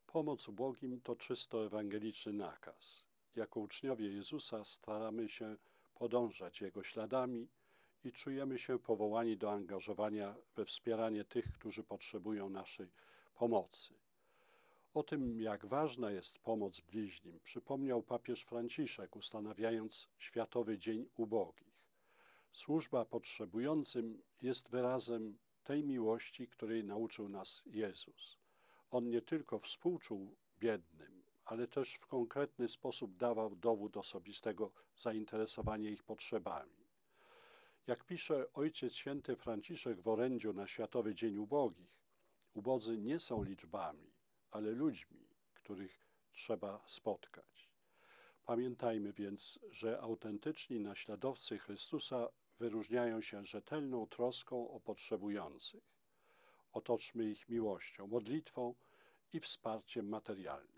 Pomoc ubogim to czysto ewangeliczny nakaz. Jako uczniowie Jezusa staramy się podążać Jego śladami i czujemy się powołani do angażowania we wspieranie tych, którzy potrzebują naszej pomocy. O tym, jak ważna jest pomoc bliźnim, przypomniał papież Franciszek, ustanawiając Światowy Dzień Ubogich. Służba potrzebującym jest wyrazem tej miłości, której nauczył nas Jezus. On nie tylko współczuł biednym, ale też w konkretny sposób dawał dowód osobistego zainteresowania ich potrzebami. Jak pisze Ojciec Święty Franciszek w orędziu na Światowy Dzień Ubogich, ubodzy nie są liczbami, ale ludźmi, których trzeba spotkać. Pamiętajmy więc, że autentyczni naśladowcy Chrystusa wyróżniają się rzetelną troską o potrzebujących. Otoczmy ich miłością, modlitwą i wsparciem materialnym.